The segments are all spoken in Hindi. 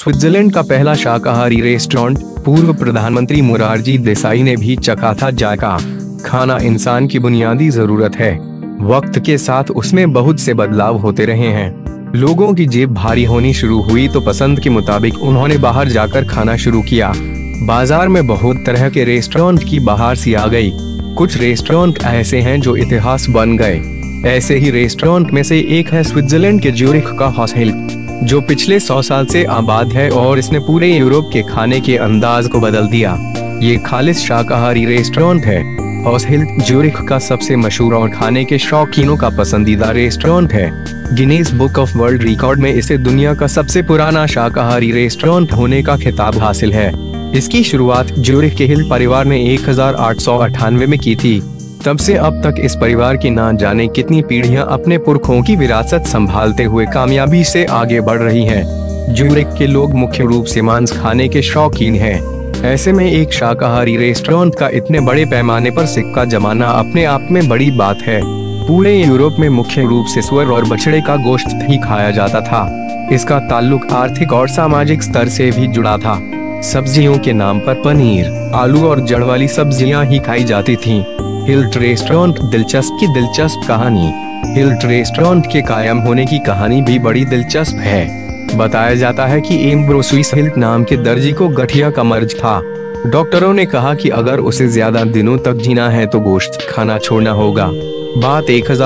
स्विट्जरलैंड का पहला शाकाहारी रेस्टोरेंट पूर्व प्रधानमंत्री मोरारजी देसाई ने भी चखा था जायका। खाना इंसान की बुनियादी जरूरत है। वक्त के साथ उसमें बहुत से बदलाव होते रहे हैं। लोगों की जेब भारी होनी शुरू हुई तो पसंद के मुताबिक उन्होंने बाहर जाकर खाना शुरू किया। बाजार में बहुत तरह के रेस्टोरेंट की बहार सी आ गई। कुछ रेस्टोरेंट ऐसे हैं जो इतिहास बन गए। ऐसे ही रेस्टोरेंट में से एक है स्विट्जरलैंड के ज्यूरिख का हॉस हिल्ट, जो पिछले 100 साल से आबाद है और इसने पूरे यूरोप के खाने के अंदाज को बदल दिया। ये खालिस शाकाहारी रेस्टोरेंट है। हॉस हिल्ट ज्यूरिख का सबसे मशहूर और खाने के शौकीनों का पसंदीदा रेस्टोरेंट है। Guinness book of world record में इसे दुनिया का सबसे पुराना शाकाहारी रेस्टोरेंट होने का खिताब हासिल है। इसकी शुरुआत ज्यूरिख के हिल्ट परिवार ने 1898 में की थी। तब से अब तक इस परिवार की ना जाने कितनी पीढ़ियां अपने पुरखों की विरासत संभालते हुए कामयाबी से आगे बढ़ रही हैं। ज्यूरिख के लोग मुख्य रूप से मांस खाने के शौकीन हैं। ऐसे में एक शाकाहारी रेस्टोरेंट का इतने बड़े पैमाने पर सिक्का जमाना अपने आप में बड़ी बात है। पूरे यूरोप में मुख्य रूप से सुअर और बछड़े का गोश्त ही खाया जाता था। इसका ताल्लुक आर्थिक और सामाजिक स्तर से भी जुड़ा था। सब्जियों के नाम पर पनीर, आलू और जड़ वाली सब्जियां ही खाई जाती थीं। हिल्ट रेस्टोरेंट दिलचस्प कहानी। हिल्ट रेस्टोरेंट के कायम होने की कहानी भी बड़ी दिलचस्प है। बताया जाता है कि एम्ब्रोस हिल्ट नाम के दर्जी को गठिया का मर्ज था। डॉक्टरों ने कहा कि अगर उसे ज्यादा दिनों तक जीना है तो गोश्त खाना छोड़ना होगा। बात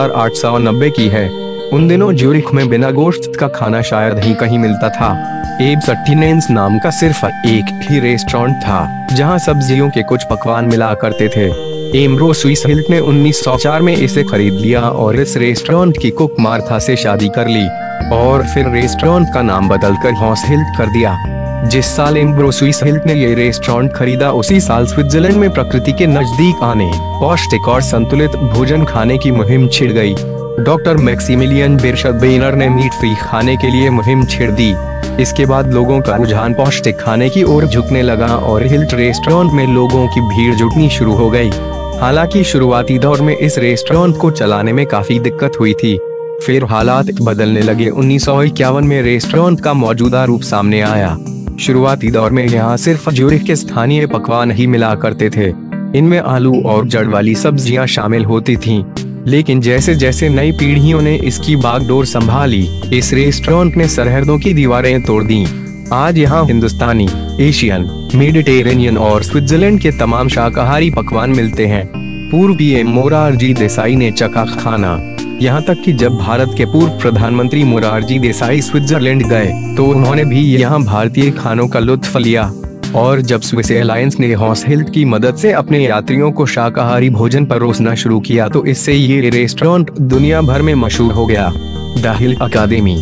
1890 की है। उन दिनों ज्यूरिख में बिना गोश्त का खाना शायद ही कहीं मिलता था। एब्स अट्टिनेंस नाम का सिर्फ एक ही रेस्टोरेंट था जहां सब्जियों के कुछ पकवान मिला करते थे। एम्ब्रोस हिल्ट ने 1904 में इसे खरीद लिया और इस रेस्टोरेंट की कुक मार्था से शादी कर ली और फिर रेस्टोरेंट का नाम बदलकर हॉस हिल्ट कर दिया। जिस साल एम्ब्रोस हिल्ट ने ये रेस्टोरेंट खरीदा उसी साल स्विट्जरलैंड में प्रकृति के नजदीक आने, पौष्टिक और संतुलित भोजन खाने की मुहिम छिड़ गई। डॉक्टर मैक्सिमिलियन बिरशबेनर ने मीट फ्री खाने के लिए मुहिम छेड़ दी। इसके बाद लोगों का रुझान पौष्टिक खाने की ओर झुकने लगा और हिल्ट रेस्टोरेंट में लोगों की भीड़ जुटनी शुरू हो गई। हालांकि शुरुआती दौर में इस रेस्टोरेंट को चलाने में काफी दिक्कत हुई थी। फिर हालात बदलने लगे। 1951 में रेस्टोरेंट का मौजूदा रूप सामने आया। शुरुआती दौर में यहाँ सिर्फ ज्यूरिख के स्थानीय पकवान ही मिला करते थे। इनमें आलू और जड़ वाली सब्जियां शामिल होती थीं। लेकिन जैसे जैसे नई पीढ़ियों ने इसकी बागडोर संभाली, इस रेस्टोरेंट ने सरहदों की दीवारें तोड़ दी। आज यहाँ हिंदुस्तानी, एशियन, मेडिटेरेनियन और स्विट्जरलैंड के तमाम शाकाहारी पकवान मिलते हैं। पूर्व पीएम मोरारजी देसाई ने चखा खाना। यहाँ तक कि जब भारत के पूर्व प्रधानमंत्री मोरारजी देसाई स्विट्जरलैंड गए तो उन्होंने भी यहाँ भारतीय खानों का लुत्फ लिया। और जब स्विस एयरलाइंस ने हॉस हिल्ट की मदद से अपने यात्रियों को शाकाहारी भोजन परोसना शुरू किया तो इससे ये रेस्टोरेंट दुनिया भर में मशहूर हो गया। द हिल्ट अकादमी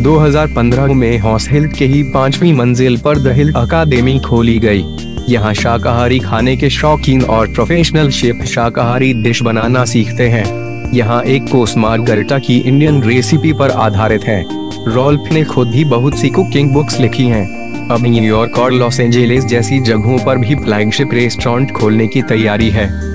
2015 में हॉस हिल्ट के ही 5वीं मंजिल पर द हिल्ट अकादमी खोली गई। यहाँ शाकाहारी खाने के शौकीन और प्रोफेशनल शेफ शाकाहारी डिश बनाना सीखते हैं। यहाँ एक कोर्स मार्गरिटा की इंडियन रेसिपी पर आधारित है। रॉल्फ ने खुद भी बहुत सी कुकिंग बुक्स लिखी हैं। अब न्यूयॉर्क और लॉस एंजेलिस जैसी जगहों पर भी फ्लैगशिप रेस्टोरेंट खोलने की तैयारी है।